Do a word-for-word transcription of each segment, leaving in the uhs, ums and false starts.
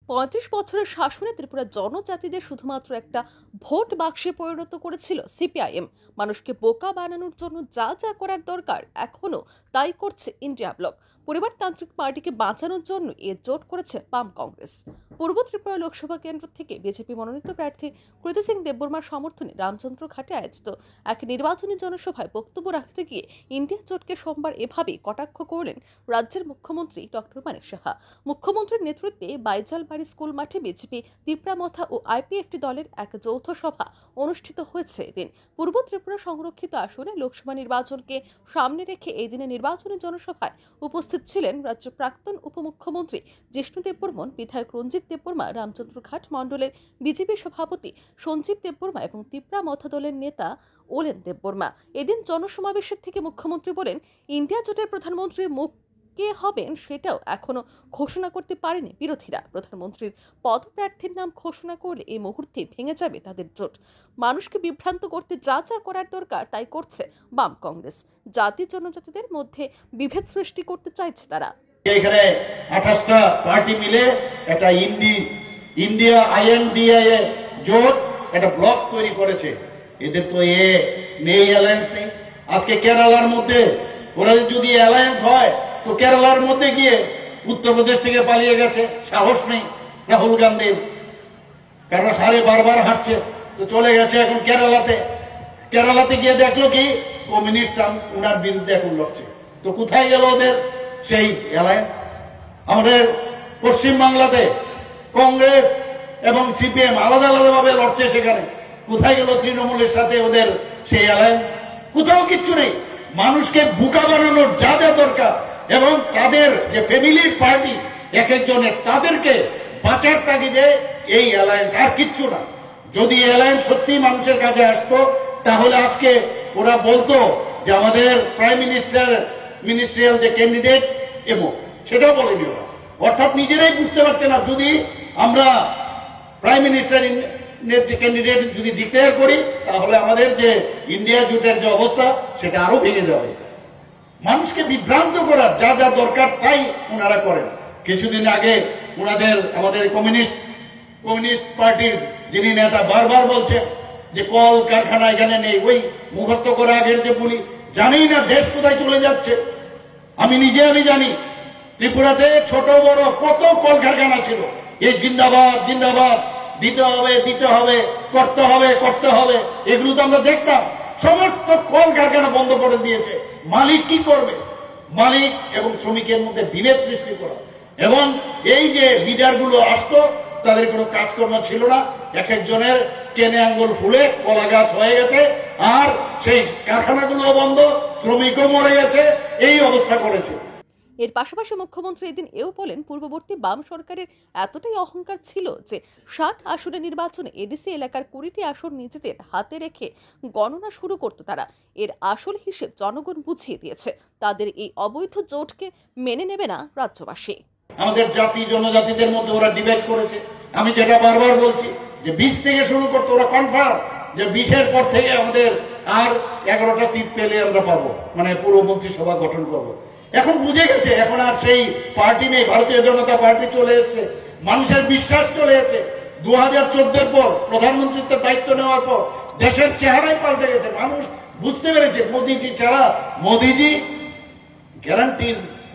পঁয়ত্রিশ বছরের শাসনে ত্রিপুরার জনজাতিদের শুধুমাত্র একটা ভোট বাক্সে পরিণত করেছিল সিপিআইএম। মানুষকে বোকা বানানোর জন্য যা যা করার দরকার এখনো তাই করছে ইন্ডিয়া ব্লক। পরিবারতান্ত্রিক পার্টিকে বাঁচানোর জন্য এ জোট করেছে বাম কংগ্রেস। পূর্ব ত্রিপুরা লোকসভা কেন্দ্র থেকে বিজেপি মনোনীত প্রার্থী কৃতি সিং দেববর্মার সমর্থনে রামচন্দ্র ঘাটে আয়োজিত এক নির্বাচনী জনসভায় বক্তব্য রাখতে গিয়ে ইন্ডিয়া জোটকে সোমবার এভাবেই কটাক্ষ করলেন রাজ্যের মুখ্যমন্ত্রী ডক্টর মানিক সাহা। মুখ্যমন্ত্রীর নেতৃত্বে বাইজালবাড়ি স্কুল মাঠে বিজেপি, তিপ্রামথা ও আইপিএফটি দলের এক যৌথ সভা অনুষ্ঠিত হয়েছে এদিন। পূর্ব ত্রিপুরা সংরক্ষিত আসনে লোকসভা নির্বাচনকে সামনে রেখে এই দিনে নির্বাচনী জনসভায় উপস্থিত ছিলেন রাজ্যের প্রাক্তন উপমুখ্যমন্ত্রী জিষ্ণু দেববর্মন, বিধায়ক রঞ্জিত দেববর্মা, রামচন্দ্র ঘাট মণ্ডলের বিজেপি সভাপতি সঞ্জীব দেববর্মা এবং তিপ্রামথা দলের নেতা ওলেন দেববর্মা। এদিন জনসমাবেশের থেকে মুখ্যমন্ত্রী বলেন, ইন্ডিয়া জোটের প্রধানমন্ত্রী মুখ কে হবেন সেটাও এখনো ঘোষণা করতে পারেনি বিরোধীরা। প্রধানমন্ত্রীর পদপ্রার্থীর নাম ঘোষণা করলে এই মুহূর্তে ভেঙে যাবে তাদের জোট। মানুষকে বিভ্রান্ত করতে যা যা করার দরকার তাই করছে বাম কংগ্রেস। জাতি জনজাতিদের মধ্যে বিভেদ সৃষ্টি করতে চাইছে তারা। এখানে আঠাশটা পার্টি মিলে একটা ইন্ডি ইন্ডিয়া আইএনডিআই জোট একটা ব্লক তৈরি করেছে। এদের তো এ নেই, অ্যালায়েন্স নেই। আজকে কেরালার মধ্যে ওরা যদি অ্যালায়েন্স হয় তো কেরালার মধ্যে গিয়ে উত্তরপ্রদেশ থেকে পালিয়ে গেছে, সাহস নেই রাহুল গান্ধীর, কারণ হারে বারবার হাঁটছে, তো চলে গেছে এখন কেরালাতে। কেরালাতে গিয়ে দেখলো কি কমিউনিস্ট ওনার বিরুদ্ধে এখন লড়ছে। তো কোথায় গেল ওদের সেই অ্যালায়েন্স? আমাদের পশ্চিমবাংলাতে কংগ্রেস এবং সিপিএম আলাদা আলাদা ভাবে লড়ছে, সেখানে কোথায় গেল তৃণমূলের সাথে ওদের সেই অ্যালায়েন্স? কোথাও কিচ্ছু নেই। মানুষকে বোকা বানানোর যা যা দরকার এবং তাদের যে ফ্যামিলির পার্টি এক একজনের, তাদেরকে বাঁচার তাগিদে এই অ্যালায়েন্স, আর কিচ্ছু না। যদি অ্যালায়েন্স সত্যি মানুষের কাছে আসতো তাহলে আজকে ওরা বলতো যে আমাদের প্রাইম মিনিস্টার মিনিস্ট্রিয়াল যে ক্যান্ডিডেট এবং সেটাও বলেনি ওরা। অর্থাৎ নিজেরাই বুঝতে পারছে না, যদি আমরা প্রাইম মিনিস্টার ক্যান্ডিডেট যদি ডিক্লেয়ার করি তাহলে আমাদের যে ইন্ডিয়া জোটের যে অবস্থা সেটা আরো ভেঙে যাবে। মানুষকে বিভ্রান্ত করার যা যা দরকার তাই ওনারা করেন। কিছুদিন আগে ওনাদের আমাদের কমিউনিস্ট কমিউনিস্ট পার্টির যিনি নেতা বারবার বলছেন যে কল কারখানা এখানে নেই, ওই মুখস্থ করা আগের যে বলি, জানি না দেশ কোথায় চলে যাচ্ছে। আমি নিজে আমি জানি ত্রিপুরাতে ছোট বড় কত কল কারখানা ছিল, এই জিন্দাবাদ জিন্দাবাদ, দিতে হবে দিতে হবে, করতে হবে করতে হবে, এগুলো তো আমরা দেখতাম। সমস্ত কল কারখানা বন্ধ করে দিয়েছে। মালিক কি করবে? মালিক এবং শ্রমিকের মধ্যে বিভেদ সৃষ্টি করা, এবং এই যে লিডারগুলো আসতো তাদের কোনো কাজকর্ম ছিল না। এক একজনের টেনে আঙ্গুল ফুলে কলা গাছ হয়ে গেছে, আর সেই কারখানাগুলো বন্ধ, শ্রমিকও মরে গেছে, এই অবস্থা করেছে। এর পাশাপাশি মুখ্যমন্ত্রী এদিন এও বলেন, পূর্ববর্তী বাম সরকারের এতটাই অহংকার ছিল যে ষাট আসনের নির্বাচনে এডিসি এলাকার কুড়িটি আসন নিজেদের হাতে রেখে গণনা শুরু করত তারা। এর আসল হিসেব জনগণ বুঝিয়ে দিয়েছে। তাদের এই অবৈধ জোটকে মেনে নেবে না রাজ্যবাসী। আমাদের জাতি জনজাতিদের মধ্যে ওরা ডিবেট করেছে। আমি যেটা বারবার বলছি যে বিশ থেকে শুরু করতে ওরা কনফার্ম যে বিশের পর থেকে আমাদের আর এগারোটা সিট পেলে আমরা পাবো, মানে পুরো মন্ত্রিসভা গঠন করবো। এখন বুঝে গেছে, এখন আর সেই পার্টি নেই, ভারতীয় জনতা পার্টি চলে এসছে, মানুষের বিশ্বাস চলে এসেছে। দু হাজার চোদ্দের পর প্রধানমন্ত্রীত্বের দায়িত্ব নেওয়ার পর দেশের চেহারাই পাল্টে গেছে। মানুষ বুঝতে পেরেছে মোদিজি ছাড়া, মোদিজি গ্যারান্টির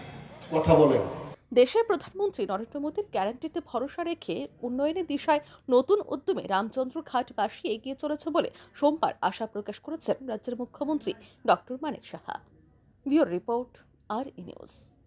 কথা বলেন। দেশের প্রধানমন্ত্রী নরেন্দ্র মোদীর গ্যারান্টিতে ভরসা রেখে উন্নয়নের দিশায় নতুন উদ্যমে রামচন্দ্র ঘাটবাসী এগিয়ে চলেছে বলে সোমবার আশা প্রকাশ করেছেন রাজ্যের মুখ্যমন্ত্রী doctor Manik Saha. Bureau report, আর ই নিউজ।